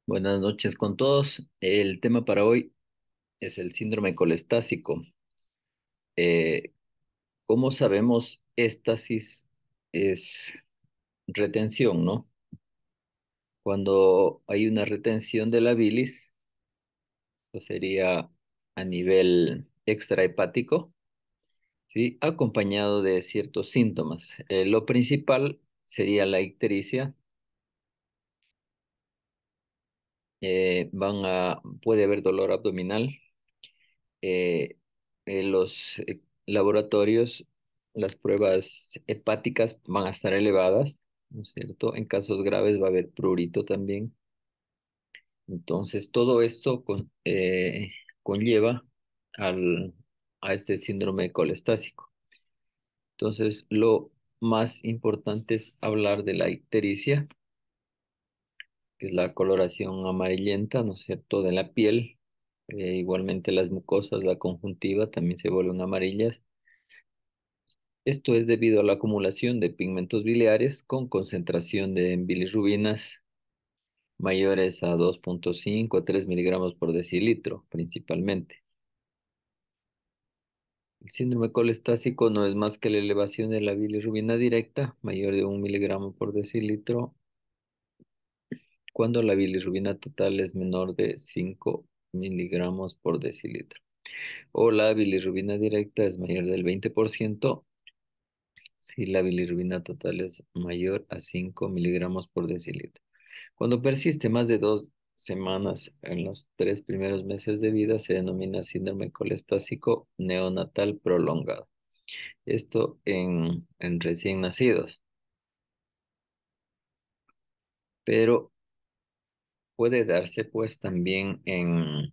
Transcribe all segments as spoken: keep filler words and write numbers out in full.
Buenas noches con todos. El tema para hoy es el síndrome colestásico. Eh, ¿Cómo sabemos éstasis es retención, ¿no? Cuando hay una retención de la bilis, pues sería a nivel extrahepático, ¿sí? Acompañado de ciertos síntomas. Eh, lo principal sería la ictericia. Eh, van a, puede haber dolor abdominal. eh, en los eh, laboratorios, las pruebas hepáticas van a estar elevadas, ¿no es cierto? En casos graves va a haber prurito también. Entonces, todo esto con- eh, conlleva al, a este síndrome colestásico. Entonces, lo más importante es hablar de la ictericia, que es la coloración amarillenta, ¿no es cierto?, de la piel. Eh, igualmente las mucosas, la conjuntiva también se vuelven amarillas. Esto es debido a la acumulación de pigmentos biliares con concentración de bilirrubinas mayores a dos punto cinco a tres miligramos por decilitro, principalmente. El síndrome colestásico no es más que la elevación de la bilirrubina directa, mayor de un miligramo por decilitro, cuando la bilirrubina total es menor de cinco miligramos por decilitro. O la bilirrubina directa es mayor del veinte por ciento si la bilirrubina total es mayor a cinco miligramos por decilitro. Cuando persiste más de dos semanas en los tres primeros meses de vida, se denomina síndrome colestásico neonatal prolongado. Esto en, en recién nacidos, pero puede darse pues también en,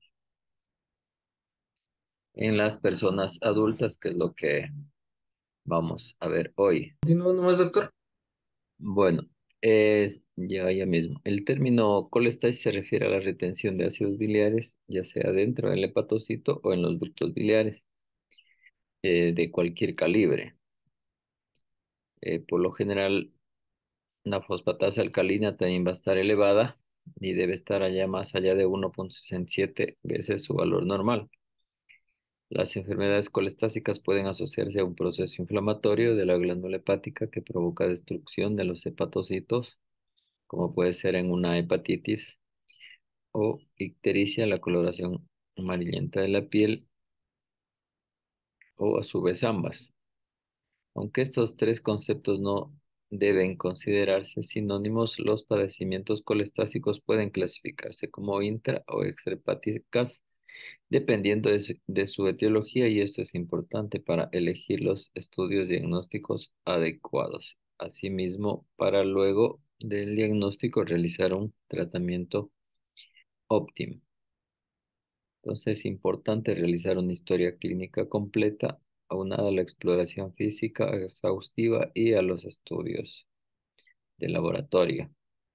en las personas adultas, que es lo que vamos a ver hoy. Continúo nomás, doctor. Bueno, es ya, ya mismo. El término colestasis se refiere a la retención de ácidos biliares, ya sea dentro del hepatocito o en los ductos biliares, eh, de cualquier calibre. Eh, por lo general, la fosfatasa alcalina también va a estar elevada y debe estar allá más allá de uno punto sesenta y siete veces su valor normal. Las enfermedades colestásicas pueden asociarse a un proceso inflamatorio de la glándula hepática que provoca destrucción de los hepatocitos, como puede ser en una hepatitis o ictericia, la coloración amarillenta de la piel, o a su vez ambas. Aunque estos tres conceptos no deben considerarse sinónimos, los padecimientos colestásicos pueden clasificarse como intra o extrahepáticas dependiendo de su, de su etiología, y esto es importante para elegir los estudios diagnósticos adecuados. Asimismo, para luego del diagnóstico realizar un tratamiento óptimo. Entonces es importante realizar una historia clínica completa, aunada a la exploración física exhaustiva y a los estudios de laboratorio.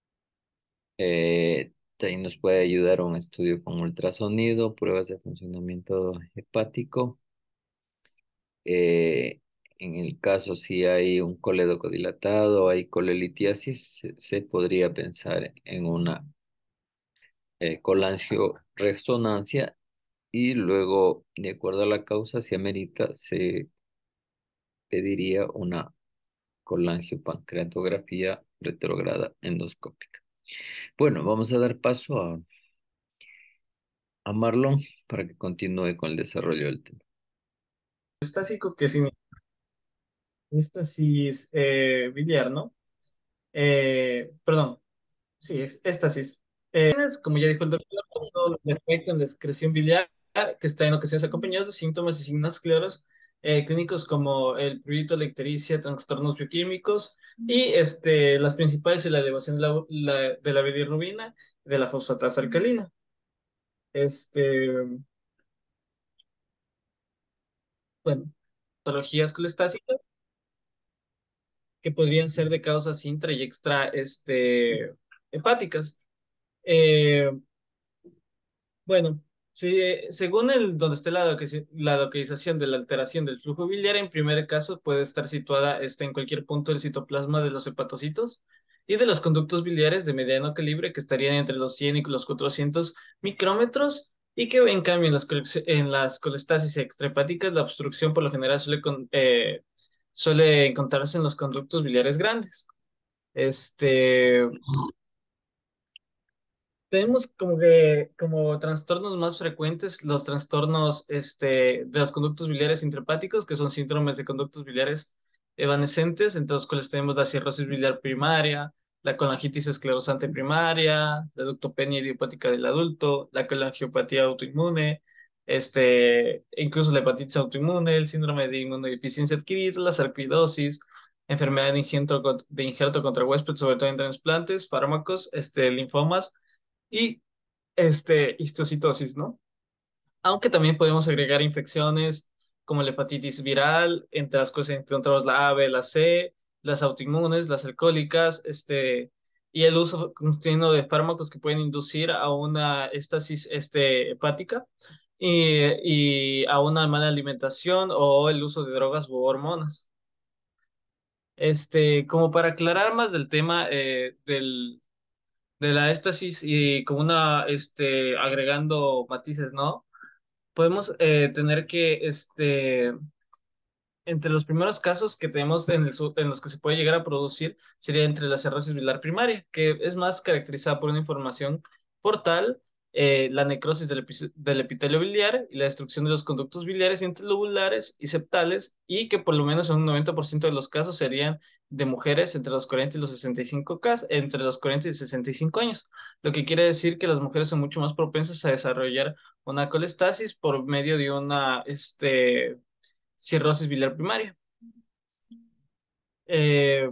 Eh, también nos puede ayudar un estudio con ultrasonido, pruebas de funcionamiento hepático. Eh, en el caso si hay un colédoco dilatado, hay colelitiasis, se, se podría pensar en una eh, colangioresonancia, y luego, de acuerdo a la causa, si amerita, se pediría una colangiopancreatografía retrógrada endoscópica. Bueno, vamos a dar paso a, a Marlon para que continúe con el desarrollo del tema. Estásico, que significa éstasis eh, biliar, ¿no? Eh, perdón, sí, es éstasis. Eh, es, como ya dijo el doctor, es un defecto en la excreción biliar que está en ocasiones acompañados de síntomas y signos claros eh, clínicos como el prurito, la ictericia, trastornos bioquímicos y este, las principales es la elevación de la, la- de la bilirrubina y de la fosfatasa alcalina. Este, bueno, patologías colestásicas que podrían ser de causas intra y extra este, hepáticas. Eh, bueno, sí, eh, según el donde esté la, loca- la localización de la alteración del flujo biliar, en primer caso puede estar situada este, en cualquier punto del citoplasma de los hepatocitos. y de los conductos biliares de mediano calibre que estarían entre los cien y los cuatrocientos micrómetros y que en cambio en las, colec- en las colestasis extrahepáticas la obstrucción por lo general suele, con- eh, suele encontrarse en los conductos biliares grandes. Este, Tenemos como que como trastornos más frecuentes los trastornos este, de los conductos biliares intrahepáticos, que son síndromes de conductos biliares evanescentes, entre los cuales tenemos la cirrosis biliar primaria, la colangitis esclerosante primaria, la ductopenia idiopática del adulto, la colangiopatía autoinmune, este, e incluso la hepatitis autoinmune, el síndrome de inmunodeficiencia adquirida, la sarcoidosis, enfermedad de injerto, de injerto contra huésped, sobre todo en trasplantes, fármacos, este, linfomas y este, histocitosis, ¿no? Aunque también podemos agregar infecciones como la hepatitis viral, entre las cosas encontramos la A, B, la C, las autoinmunes, las alcohólicas, este, y el uso continuo de fármacos que pueden inducir a una estasis este, hepática y, y a una mala alimentación o el uso de drogas u hormonas. Este, como para aclarar más del tema eh, del de la éstasis y como una, este, agregando matices, ¿no? Podemos eh, tener que, este, entre los primeros casos que tenemos en, el su- en los que se puede llegar a producir sería entre la cirrosis biliar primaria, que es más caracterizada por una información portal, eh, la necrosis del, epi- del epitelio biliar y la destrucción de los conductos biliares interlobulares y septales, y que por lo menos en un noventa por ciento de los casos serían de mujeres entre los cuarenta y los sesenta y cinco cas- entre los cuarenta y sesenta y cinco años, lo que quiere decir que las mujeres son mucho más propensas a desarrollar una colestasis por medio de una, este, cirrosis biliar primaria. Eh,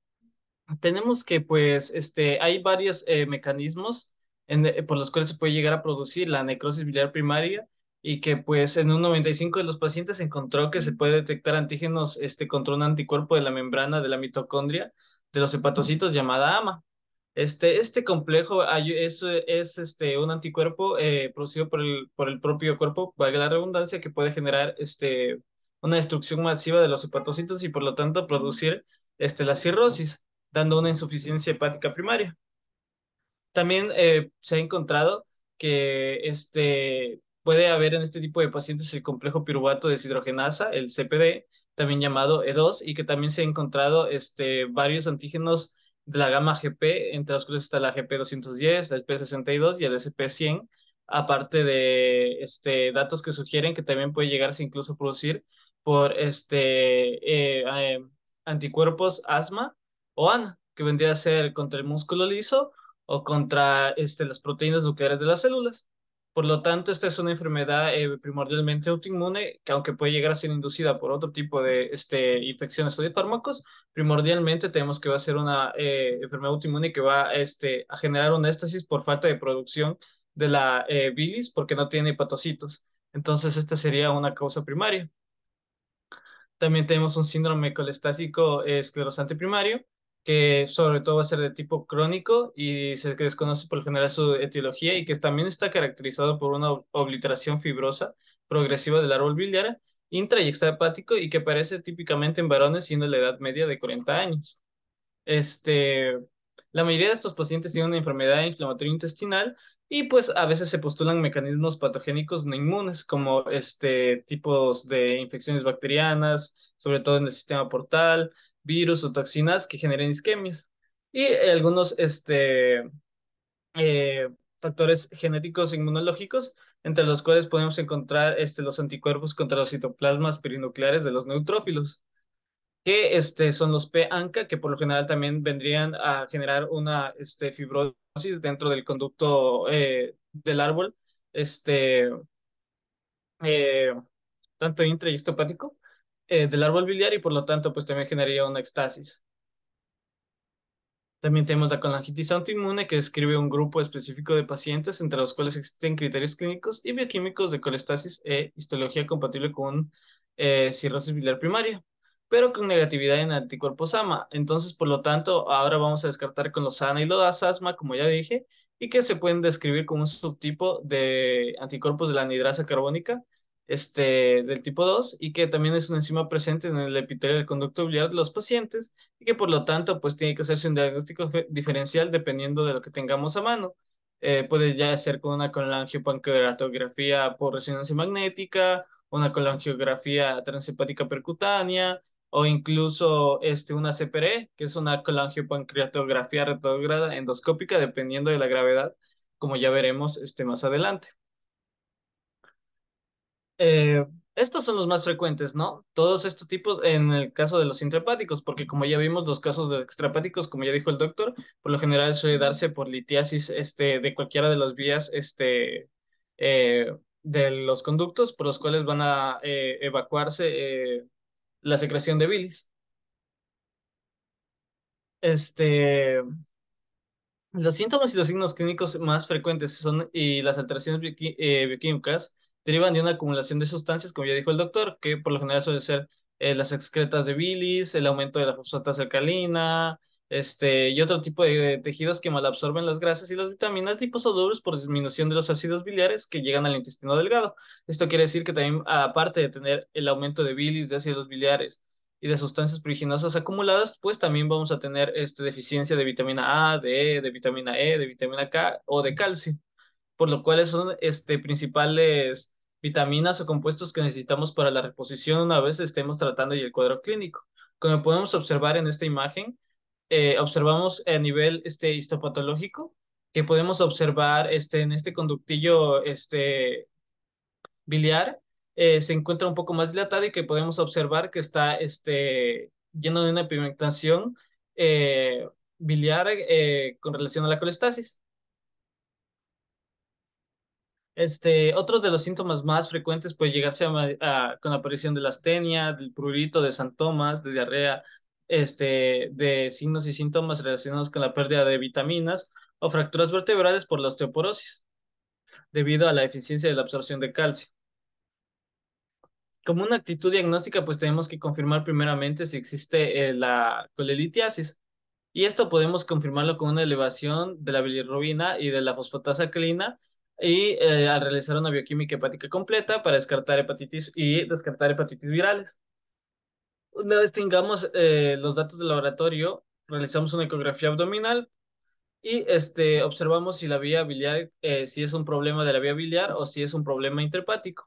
Tenemos que, pues, este, hay varios eh, mecanismos en- eh, por los cuales se puede llegar a producir la necrosis biliar primaria y que, pues, en un noventa y cinco de los pacientes se encontró que se puede detectar antígenos este, contra un anticuerpo de la membrana de la mitocondria de los hepatocitos llamada A M A. Este, este complejo ay- es, es este, un anticuerpo eh, producido por el, por el propio cuerpo, valga la redundancia, que puede generar este, una destrucción masiva de los hepatocitos y por lo tanto producir este, la cirrosis, dando una insuficiencia hepática primaria. También eh, se ha encontrado que este, puede haber en este tipo de pacientes el complejo piruvato deshidrogenasa, el C P D, también llamado E dos, y que también se ha encontrado este, varios antígenos de la gama G P, entre los cuales está la G P doscientos diez, el P sesenta y dos y el S P cien, aparte de este, datos que sugieren que también puede llegarse incluso a producir por este, eh, eh, anticuerpos asma o A N A, que vendría a ser contra el músculo liso o contra este, las proteínas nucleares de las células. Por lo tanto, esta es una enfermedad eh, primordialmente autoinmune, que aunque puede llegar a ser inducida por otro tipo de este, infecciones o de fármacos, primordialmente tenemos que va a ser una eh, enfermedad autoinmune que va este, a generar una éstasis por falta de producción de la eh, bilis porque no tiene hepatocitos. Entonces, esta sería una causa primaria. También tenemos un síndrome colestásico eh, esclerosante primario, que sobre todo va a ser de tipo crónico y se desconoce por lo general su etiología y que también está caracterizado por una ob- obliteración fibrosa progresiva del árbol biliar intra y extrahepático y que aparece típicamente en varones siendo la edad media de cuarenta años. Este, la mayoría de estos pacientes tienen una enfermedad inflamatoria intestinal y pues a veces se postulan mecanismos patogénicos no inmunes como este tipos de infecciones bacterianas, sobre todo en el sistema portal, virus o toxinas que generen isquemias y algunos este, eh, factores genéticos inmunológicos entre los cuales podemos encontrar este, los anticuerpos contra los citoplasmas perinucleares de los neutrófilos que este, son los P ANCA, que por lo general también vendrían a generar una este, fibrosis dentro del conducto eh, del árbol, este, eh, tanto intra y histopático, eh, del árbol biliar y por lo tanto pues también generaría una estasis. También tenemos la colangitis autoinmune, que describe un grupo específico de pacientes entre los cuales existen criterios clínicos y bioquímicos de colestasis e histología compatible con eh, cirrosis biliar primaria, pero con negatividad en anticuerpos A M A. Entonces, por lo tanto, ahora vamos a descartar con los A N A y los asma, como ya dije, y que se pueden describir como un subtipo de anticuerpos de la anhidrasa carbónica este, del tipo dos y que también es una enzima presente en el epitelio del conducto biliar de los pacientes y que por lo tanto pues tiene que hacerse un diagnóstico fe- diferencial dependiendo de lo que tengamos a mano. Eh, puede ya ser con una colangiopancreatografía por resonancia magnética, una colangiografía transhepática percutánea o incluso este, una C P R E, que es una colangiopancreatografía retrógrada endoscópica dependiendo de la gravedad, como ya veremos este, más adelante. Eh, Estos son los más frecuentes, ¿no? Todos estos tipos en el caso de los intrahepáticos, porque como ya vimos, los casos de extrahepáticos, como ya dijo el doctor, por lo general suele darse por litiasis este, de cualquiera de las vías este, eh, de los conductos por los cuales van a eh, evacuarse eh, la secreción de bilis. Este, Los síntomas y los signos clínicos más frecuentes son y las alteraciones bioqui- eh, bioquímicas derivan de una acumulación de sustancias, como ya dijo el doctor, que por lo general suele ser eh, las excretas de bilis, el aumento de la fosfatasa alcalina, este, y otro tipo de, de tejidos que malabsorben las grasas y las vitaminas liposolubles por disminución de los ácidos biliares que llegan al intestino delgado. Esto quiere decir que también, aparte de tener el aumento de bilis, de ácidos biliares, y de sustancias pruriginosas acumuladas, pues también vamos a tener este, deficiencia de vitamina A, de E, de vitamina E, de vitamina K o de calcio, por lo cual son este, principales vitaminas o compuestos que necesitamos para la reposición una vez estemos tratando y el cuadro clínico. Como podemos observar en esta imagen, eh, observamos a nivel este, histopatológico que podemos observar este, en este conductillo este, biliar eh, se encuentra un poco más dilatado y que podemos observar que está este, lleno de una pigmentación eh, biliar eh, con relación a la colestasis. Este, otro de los síntomas más frecuentes puede llegarse a, ma- a- con la aparición de la astenia, del prurito, de santomas, de diarrea, este, de signos y síntomas relacionados con la pérdida de vitaminas o fracturas vertebrales por la osteoporosis, debido a la deficiencia de la absorción de calcio. Como una actitud diagnóstica, pues tenemos que confirmar primeramente si existe eh, la colelitiasis. Y esto podemos confirmarlo con una elevación de la bilirrubina y de la fosfatasa alcalina y eh, al realizar una bioquímica hepática completa para descartar hepatitis y descartar hepatitis virales. Una vez tengamos eh, los datos del laboratorio, realizamos una ecografía abdominal y este, observamos si la vía biliar, eh, si es un problema de la vía biliar o si es un problema intrahepático.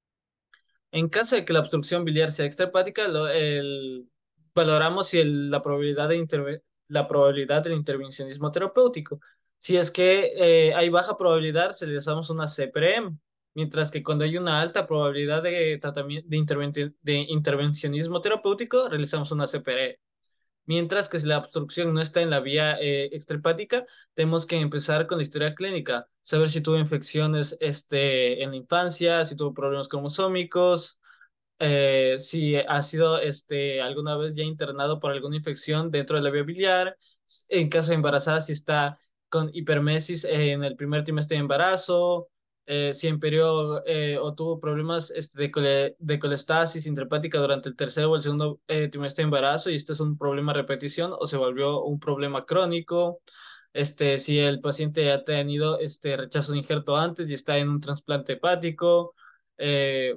En caso de que la obstrucción biliar sea extrahepática, lo- el- valoramos si el- la probabilidad de interve- la probabilidad del intervencionismo terapéutico. Si es que eh, hay baja probabilidad, se le usamos una C P R M, mientras que cuando hay una alta probabilidad de tratamiento de, interventi- de intervencionismo terapéutico, realizamos una C P R. Mientras que si la obstrucción no está en la vía eh, extrahepática, tenemos que empezar con la historia clínica, saber si tuvo infecciones este, en la infancia, si tuvo problemas cromosómicos, eh, si ha sido este, alguna vez ya internado por alguna infección dentro de la vía biliar, en caso de embarazada, si está con hipermesis en el primer trimestre de embarazo, eh, si en periodo eh, o tuvo problemas este, de, cole- de colestasis intrahepática durante el tercer o el segundo eh, trimestre de embarazo y este es un problema a repetición o se volvió un problema crónico. Este, si el paciente ha tenido este rechazo de injerto antes y está en un trasplante hepático, eh,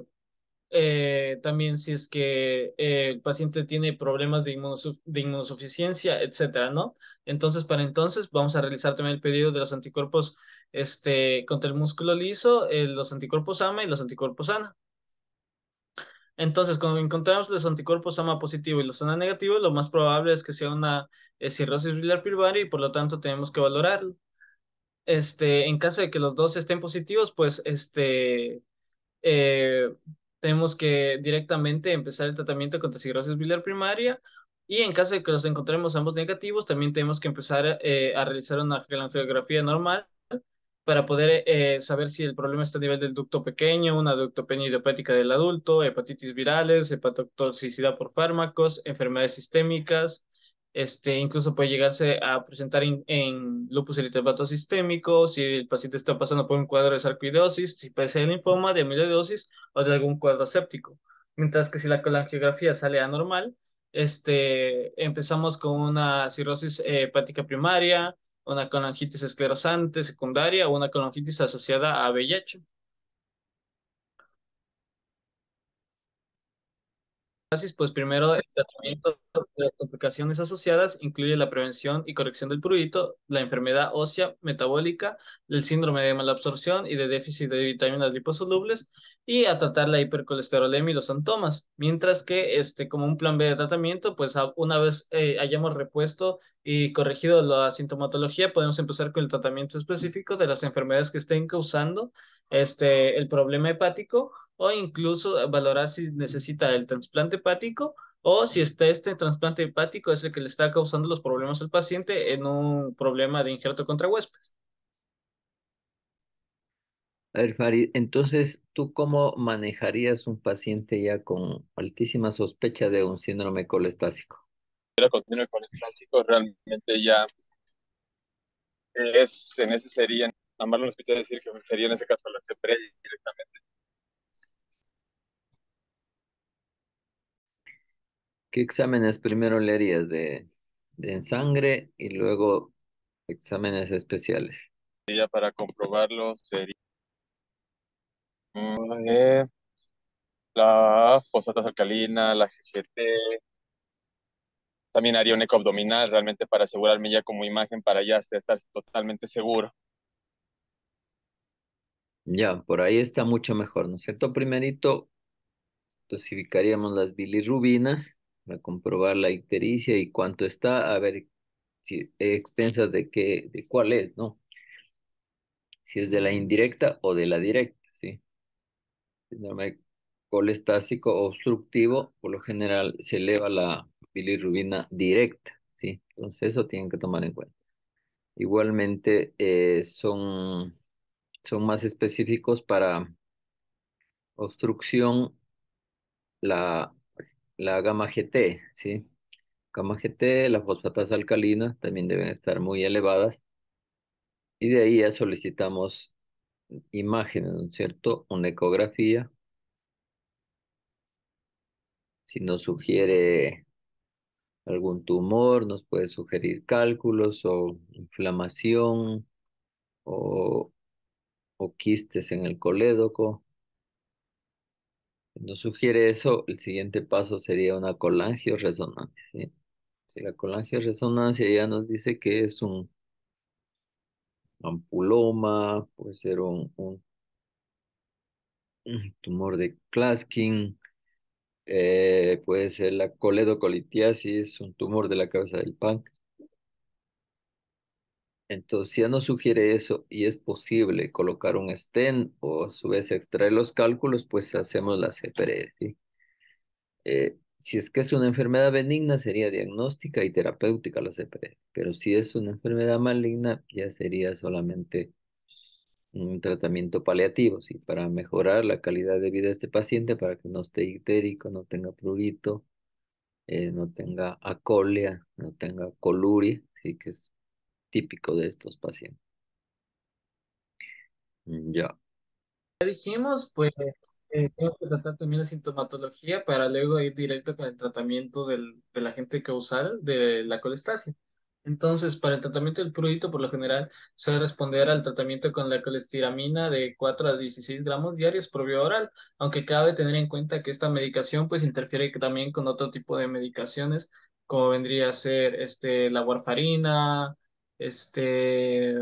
eh, también si es que eh, el paciente tiene problemas de, inmunosuf- de inmunosuficiencia, etcétera, ¿no? Entonces, para entonces vamos a realizar también el pedido de los anticuerpos este, contra el músculo liso, eh, los anticuerpos A M A y los anticuerpos A N A. Entonces, cuando encontramos los anticuerpos A M A positivo y los A N A negativo, lo más probable es que sea una eh, cirrosis biliar primaria y por lo tanto tenemos que valorarlo. Este, en caso de que los dos estén positivos, pues este eh, tenemos que directamente empezar el tratamiento contra cirrosis biliar primaria y en caso de que los encontremos ambos negativos, también tenemos que empezar eh, a realizar una angiografía normal para poder eh, saber si el problema está a nivel del ducto pequeño, una ductopenia idiopática del adulto, hepatitis virales, hepatotoxicidad por fármacos, enfermedades sistémicas. Este, incluso puede llegarse a presentar in- en lupus eritematoso sistémico, si el paciente está pasando por un cuadro de sarcoidosis, si padece de linfoma, de amiloidosis o de algún cuadro séptico. Mientras que si la colangiografía sale anormal, este, empezamos con una cirrosis eh, hepática primaria, una colangitis esclerosante secundaria o una colangitis asociada a V I H. Pues primero, el tratamiento de las complicaciones asociadas incluye la prevención y corrección del prurito, la enfermedad ósea metabólica, el síndrome de malabsorción y de déficit de vitaminas liposolubles, y a tratar la hipercolesterolemia y los síntomas. Mientras que, este, como un plan B de tratamiento, pues a- una vez eh, hayamos repuesto y corregido la sintomatología, podemos empezar con el tratamiento específico de las enfermedades que estén causando este, el problema hepático, o incluso valorar si necesita el trasplante hepático, o si está este trasplante hepático es el que le está causando los problemas al paciente en un problema de injerto contra huéspedes. A ver, Farid, entonces, ¿tú cómo manejarías un paciente ya con altísima sospecha de un síndrome colestásico? Era continuo con clásico, realmente ya es, en ese sería, a más lo escuché decir que sería en ese caso la C P R E directamente. ¿Qué exámenes primero le harías de, de en sangre y luego exámenes especiales? Ya para comprobarlo sería mm, eh, la fosfatas alcalina, la G G T, también haría un eco abdominal realmente para asegurarme ya como imagen para ya estar totalmente seguro. Ya, por ahí está mucho mejor, ¿no es cierto? Primerito, dosificaríamos las bilirrubinas para comprobar la ictericia y cuánto está, a ver si expensas de qué, de cuál es, ¿no? Si es de la indirecta o de la directa, ¿sí? Síndrome colestásico obstructivo, por lo general se eleva la bilirrubina directa, ¿sí? Entonces eso tienen que tomar en cuenta. Igualmente eh, son, son más específicos para obstrucción la, la gamma G T, ¿sí? Gamma G T, la fosfatasa alcalina también deben estar muy elevadas y de ahí ya solicitamos imágenes, ¿no es cierto? Una ecografía, si nos sugiere algún tumor, nos puede sugerir cálculos o inflamación o, o quistes en el colédoco. Si nos sugiere eso, el siguiente paso sería una colangioresonancia, ¿sí? Si la colangioresonancia ya nos dice que es un ampuloma, puede ser un, un- un tumor de Claskin, eh, puede ser la coledocolitiasis, un tumor de la cabeza del páncreas. Entonces, si ya nos sugiere eso y es posible colocar un stent o a su vez extraer los cálculos, pues hacemos la C P R E, ¿sí? Eh, si es que es una enfermedad benigna, sería diagnóstica y terapéutica la C P R E. Pero si es una enfermedad maligna, ya sería solamente un tratamiento paliativo, ¿sí? Para mejorar la calidad de vida de este paciente, para que no esté ictérico, no tenga prurito, eh, no tenga acolia, no tenga coluria, ¿sí? Que es típico de estos pacientes. Mm, ya. Dijimos, pues eh, tenemos que tratar también la sintomatología para luego ir directo con el tratamiento del, del agente causal de la colestasia. Entonces, para el tratamiento del prurito, por lo general, suele responder al tratamiento con la colestiramina de cuatro a dieciséis gramos diarios por vía oral, aunque cabe tener en cuenta que esta medicación pues interfiere también con otro tipo de medicaciones, como vendría a ser este, la warfarina, este,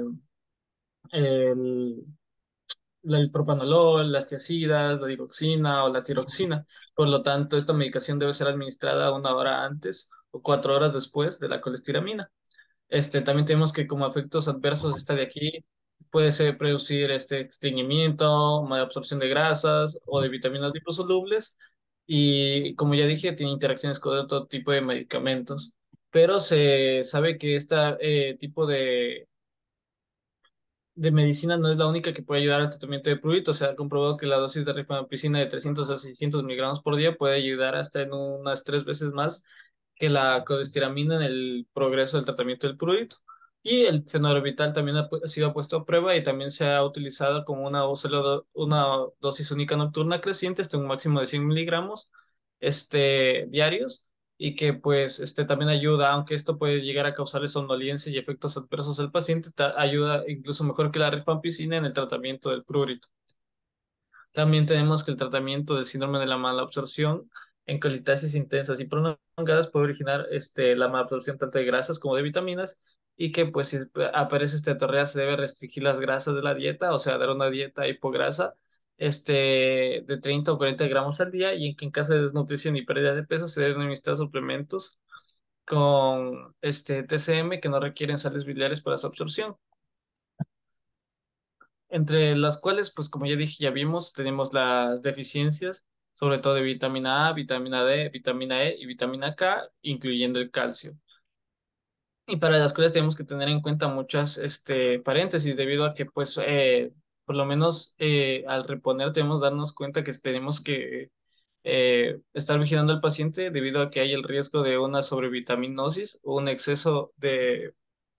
el la- el propanolol, las tiazidas, la digoxina o la tiroxina. Por lo tanto, esta medicación debe ser administrada una hora antes o cuatro horas después de la colestiramina. Este, también tenemos que como efectos adversos esta de aquí puede ser producir este estreñimiento, mala absorción de grasas o de vitaminas liposolubles, y como ya dije, tiene interacciones con otro tipo de medicamentos. Pero se sabe que este tipo de de medicina no es la única que puede ayudar al tratamiento de prurito. Se ha comprobado que la dosis de rifampicina de trescientos a seiscientos miligramos por día puede ayudar hasta en unas tres veces más que la colestiramina en el progreso del tratamiento del prurito. Y el fenobarbital también ha, pu- ha sido puesto a prueba y también se ha utilizado como una, o- solo do- una dosis única nocturna creciente hasta un máximo de cien miligramos este, diarios, y que pues este también ayuda, aunque esto puede llegar a causarle somnolencia y efectos adversos al paciente, ta- ayuda incluso mejor que la rifampicina en el tratamiento del prurito. También tenemos que el tratamiento del síndrome de la mala absorción en colitasis intensas y prolongadas puede originar este, la malabsorción tanto de grasas como de vitaminas y que pues si aparece esteatorrea se debe restringir las grasas de la dieta, o sea, dar una dieta hipograsa este, de treinta o cuarenta gramos al día y en que en caso de desnutrición y pérdida de peso se deben administrar suplementos con este T C M que no requieren sales biliares para su absorción. Entre las cuales, pues como ya dije, ya vimos, tenemos las deficiencias, sobre todo de vitamina A, vitamina D, vitamina E y vitamina K, incluyendo el calcio. Y para las cuales tenemos que tener en cuenta muchas este, paréntesis, debido a que, pues, eh, por lo menos eh, al reponer tenemos que darnos cuenta que tenemos que eh, estar vigilando al paciente debido a que hay el riesgo de una sobrevitaminosis o un exceso de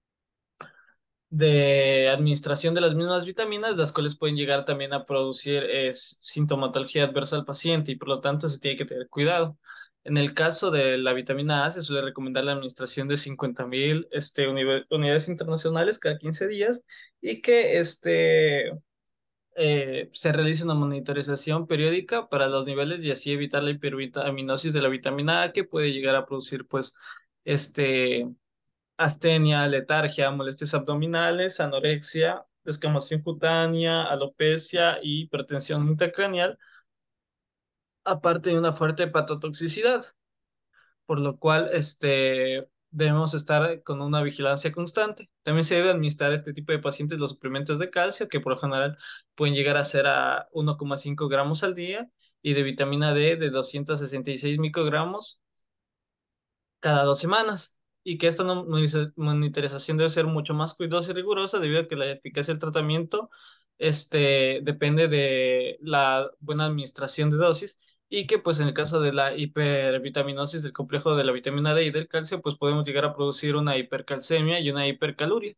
de administración de las mismas vitaminas, las cuales pueden llegar también a producir eh, sintomatología adversa al paciente y por lo tanto se tiene que tener cuidado. En el caso de la vitamina A, se suele recomendar la administración de cincuenta mil este, uni- unidades internacionales cada quince días y que este, eh, se realice una monitorización periódica para los niveles y así evitar la hipervitaminosis de la vitamina A que puede llegar a producir pues este astenia, letargia, molestias abdominales, anorexia, descamación cutánea, alopecia y hipertensión intracraneal, aparte de una fuerte hepatotoxicidad, por lo cual este, debemos estar con una vigilancia constante. También se debe administrar a este tipo de pacientes los suplementos de calcio, que por lo general pueden llegar a ser a uno coma cinco gramos al día, y de vitamina D de doscientos sesenta y seis microgramos cada dos semanas y que esta no- monitoriza- monitorización debe ser mucho más cuidadosa y rigurosa debido a que la eficacia del tratamiento este, depende de la buena administración de dosis y que pues en el caso de la hipervitaminosis del complejo de la vitamina D y del calcio pues podemos llegar a producir una hipercalcemia y una hipercaluria.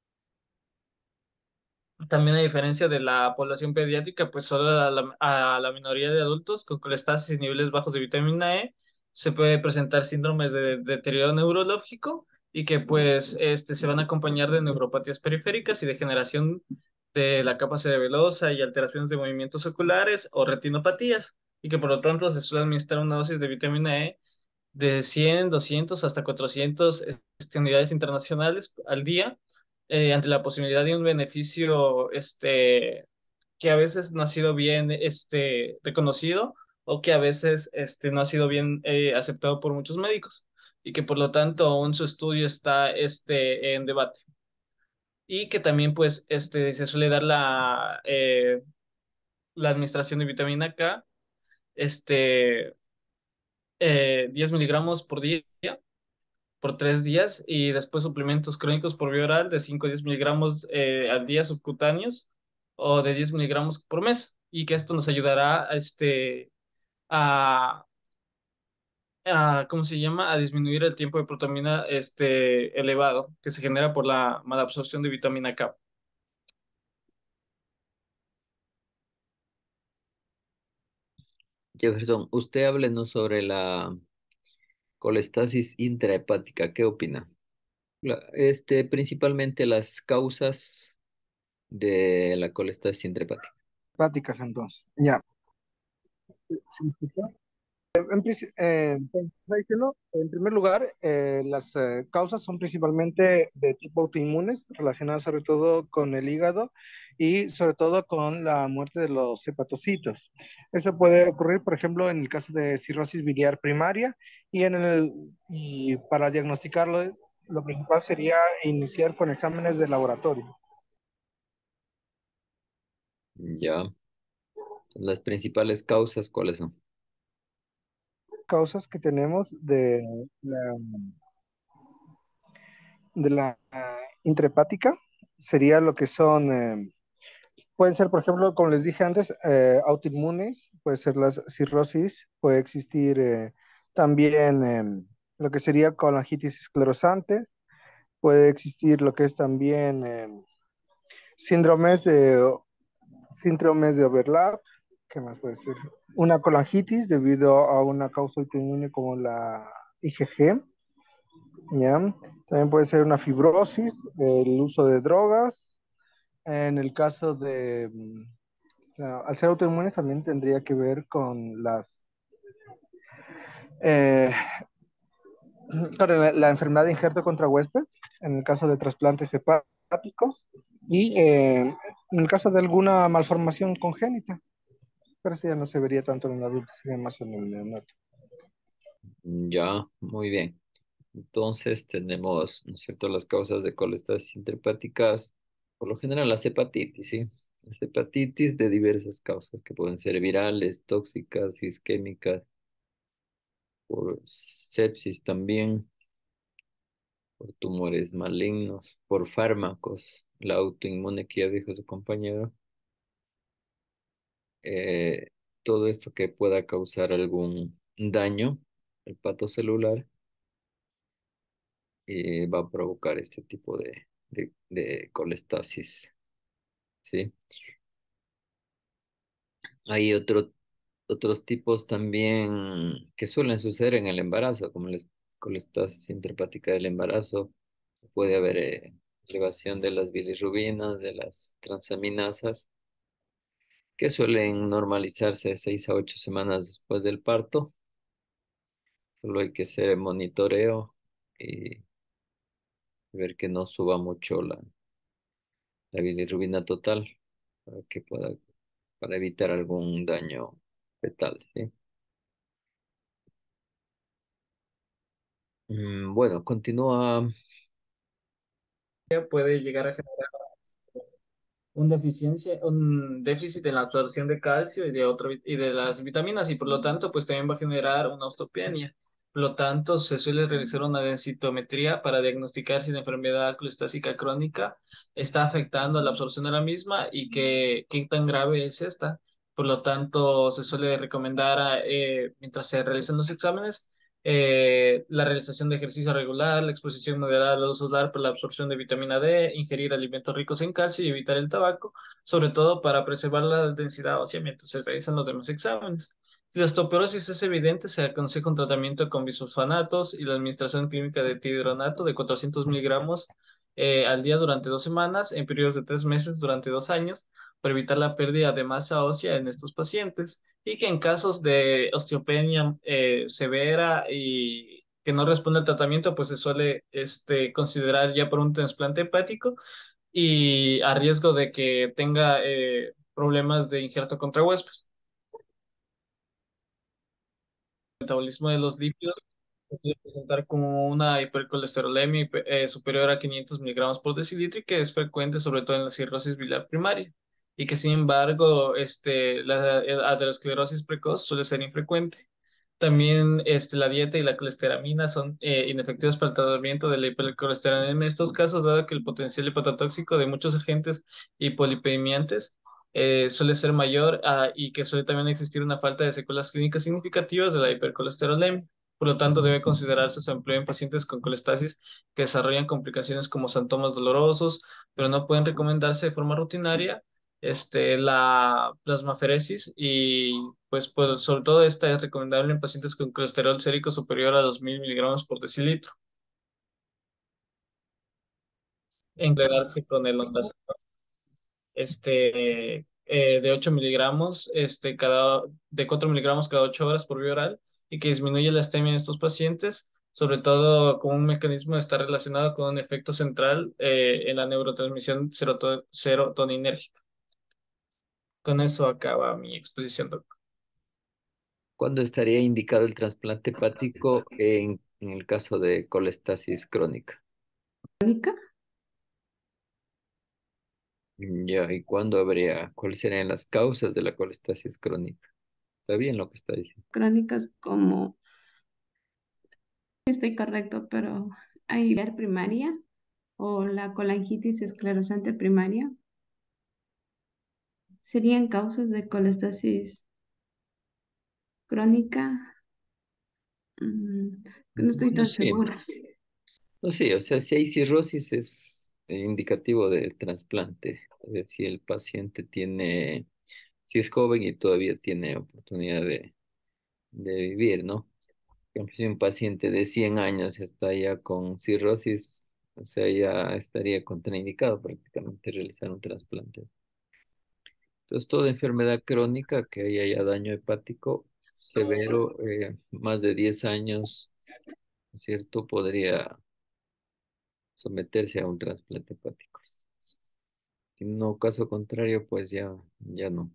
También a diferencia de la población pediátrica, pues solo a la, a la minoría de adultos con colestasis y niveles bajos de vitamina E se puede presentar síndromes de, de deterioro neurológico y que pues este, se van a acompañar de neuropatías periféricas y degeneración de la capa cerebelosa y alteraciones de movimientos oculares o retinopatías y que por lo tanto se suele administrar una dosis de vitamina E de cien, doscientos hasta cuatrocientos este, unidades internacionales al día, eh, ante la posibilidad de un beneficio este, que a veces no ha sido bien este, reconocido o que a veces este, no ha sido bien eh, aceptado por muchos médicos y que por lo tanto aún su estudio está este, en debate. Y que también pues este, se suele dar la, eh, la administración de vitamina K, este, eh, diez miligramos por día por tres días y después suplementos crónicos por vía oral de cinco a diez miligramos eh, al día subcutáneos o de diez miligramos por mes y que esto nos ayudará a, este, a, a, ¿cómo se llama? A disminuir el tiempo de protamina este, elevado que se genera por la malabsorción de vitamina K. Jefferson, usted háblenos sobre la colestasis intrahepática. ¿Qué opina? La- Este, principalmente las causas de la colestasis intrahepática. Hepáticas, entonces. Ya. ¿Sí me escucha? En, princi- eh, pues, diciendo, en primer lugar, eh, las eh, causas son principalmente de tipo autoinmunes, relacionadas sobre todo con el hígado y sobre todo con la muerte de los hepatocitos. Eso puede ocurrir, por ejemplo, en el caso de cirrosis biliar primaria y, en el, y para diagnosticarlo, lo principal sería iniciar con exámenes de laboratorio. Ya. Las principales causas, ¿cuáles son? Causas que tenemos de la, de la ah, intrahepática sería lo que son... eh, pueden ser, por ejemplo, como les dije antes, eh, autoinmunes, puede ser la cirrosis, puede existir eh, también em, lo que sería colangitis esclerosante, puede existir lo que es también em, síndromes de, síndromes de overlap, ¿qué más puede ser? Una colangitis debido a una causa autoinmune como la I G G, ¿ya? También puede ser una fibrosis, el uso de drogas. En el caso de, mm, la- al ser autoinmunes también tendría que ver con las, Eh, claro, la, la enfermedad de injerto contra huésped, en el caso de trasplantes hepáticos, y eh, en el caso de alguna malformación congénita, pero eso ya no se vería tanto en el adulto, sería más en el neonato. Ya, muy bien. Entonces tenemos, ¿no es cierto?, las causas de colestasis intrahepáticas, por lo general las hepatitis, ¿sí? Las hepatitis de diversas causas que pueden ser virales, tóxicas, isquémicas, por sepsis también, por tumores malignos, por fármacos, la autoinmune que ya dijo su compañero, eh, todo esto que pueda causar algún daño hepatocelular eh, va a provocar este tipo de, de, de colestasis, ¿sí? Hay otro, otros tipos también que suelen suceder en el embarazo, como la colestasis intrahepática del embarazo. Puede haber eh, elevación de las bilirrubinas, de las transaminasas, que suelen normalizarse de seis a ocho semanas después del parto. Solo hay que hacer monitoreo y ver que no suba mucho la, la bilirrubina total para que pueda, para evitar algún daño fetal, ¿sí? Mm, bueno, continúa. Puede llegar a generar un deficiencia, un déficit en la absorción de calcio y de otro, vi- y de las vitaminas, y por lo tanto, pues también va a generar una osteopenia. Por lo tanto, se suele realizar una densitometría para diagnosticar si la enfermedad colestásica crónica está afectando la absorción de la misma y qué, qué tan grave es esta. Por lo tanto, se suele recomendar, a, eh, mientras se realizan los exámenes, eh, la realización de ejercicio regular, la exposición moderada a la luz solar para la absorción de vitamina D, ingerir alimentos ricos en calcio y evitar el tabaco, sobre todo para preservar la densidad ósea mientras se realizan los demás exámenes. Si la osteoporosis es evidente, se aconseja un tratamiento con bisfosfonatos y la administración clínica de tidronato de cuatrocientos miligramos eh, al día durante dos semanas, en periodos de tres meses durante dos años, para evitar la pérdida de masa ósea en estos pacientes y que en casos de osteopenia eh, severa y que no responde al tratamiento, pues se suele este, considerar ya por un trasplante hepático y a riesgo de que tenga eh, problemas de injerto contra huéspedes. El metabolismo de los lípidos se suele presentar como una hipercolesterolemia hiper- eh, superior a quinientos miligramos por decilitro y que es frecuente sobre todo en la cirrosis biliar primaria y que sin embargo este, la la aterosclerosis precoz suele ser infrecuente. También este, la dieta y la colesteramina son eh, inefectivos para el tratamiento de la hipercolesterolemia en estos casos, dado que el potencial hepatotóxico de muchos agentes hipolipemiantes eh, suele ser mayor ah, y que suele también existir una falta de secuelas clínicas significativas de la hipercolesterolemia. Por lo tanto, debe considerarse su empleo en pacientes con colestasis que desarrollan complicaciones como síntomas dolorosos, pero no pueden recomendarse de forma rutinaria este, la plasmaferesis y pues, pues sobre todo esta es recomendable en pacientes con colesterol sérico superior a dos mil miligramos por decilitro. En quedarse con el ondansetron, este, eh, de ocho miligramos, este, cada, de cuatro miligramos cada ocho horas por vía oral y que disminuye la astemia en estos pacientes, sobre todo como un mecanismo está relacionado con un efecto central eh, en la neurotransmisión seroto- serotoninérgica. Con eso acaba mi exposición, doctor. ¿Cuándo estaría indicado el trasplante hepático en, en el caso de colestasis crónica? Crónica, Ya, ¿y cuándo habría, cuáles serían las causas de la colestasis crónica? Está bien lo que está diciendo. crónicas como, estoy correcto, pero hay biliar primaria o la colangitis esclerosante primaria. Serían causas de colestasis crónica. Mm, no estoy Bueno, tan sí, segura. no, sí, o sea, si hay cirrosis es eh, indicativo de trasplante. Es decir, si el paciente tiene, si es joven y todavía tiene oportunidad de, de vivir, ¿no? Por ejemplo, si un paciente de cien años está ya con cirrosis, o sea, ya estaría contraindicado prácticamente realizar un trasplante. Entonces, toda enfermedad crónica que haya ya daño hepático severo, eh, más de diez años, ¿cierto? Podría someterse a un trasplante hepático. En no, caso contrario, pues ya, ya no.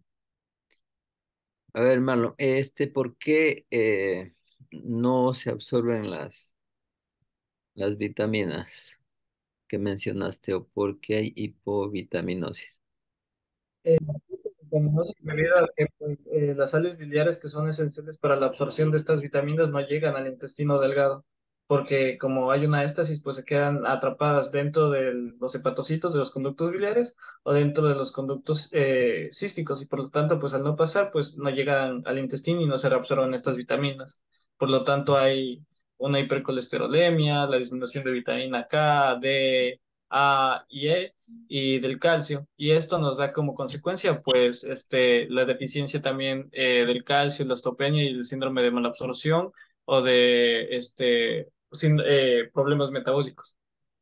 A ver, hermano, este, ¿por qué eh, no se absorben las, las vitaminas que mencionaste o por qué hay hipovitaminosis? Vitaminosis debido a que pues, eh, las sales biliares que son esenciales para la absorción de estas vitaminas no llegan al intestino delgado, porque como hay una éstasis, pues se quedan atrapadas dentro de los hepatocitos de los conductos biliares o dentro de los conductos eh, císticos y por lo tanto, pues al no pasar, pues no llegan al intestino y no se reabsorben estas vitaminas. Por lo tanto, hay una hipercolesterolemia, la disminución de vitamina K, D, A y E y del calcio. Y esto nos da como consecuencia, pues, este, la deficiencia también eh, del calcio, la osteopenia y el síndrome de malabsorción o de este, sin- eh, problemas metabólicos.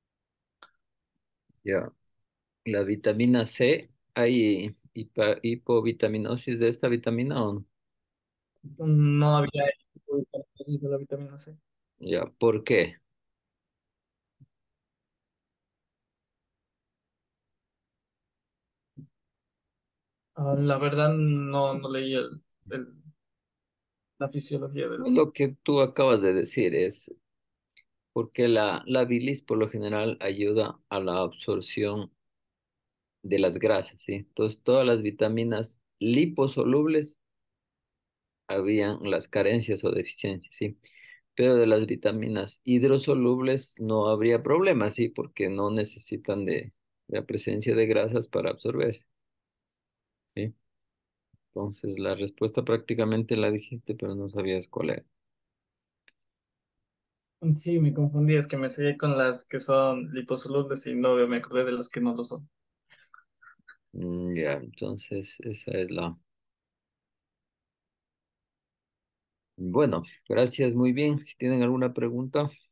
Ya, la vitamina C, ¿hay hipa- hipovitaminosis de esta vitamina o no? No había de la vitamina C. Ya, ¿por qué? Ah, la verdad, no, no leí el, el- la fisiología del... Lo que tú acabas de decir es porque la, la bilis por lo general ayuda a la absorción de las grasas, ¿sí? Entonces, todas las vitaminas liposolubles habían las carencias o deficiencias, ¿sí? Pero de las vitaminas hidrosolubles no habría problema, ¿sí? Porque no necesitan de la presencia de grasas para absorberse, ¿sí? Entonces, la respuesta prácticamente la dijiste, pero no sabías cuál era. Sí, me confundí, es que me seguí con las que son liposolubles y no me acordé de las que no lo son. Mm, ya, entonces esa es la... Bueno, gracias, muy bien. Si tienen alguna pregunta.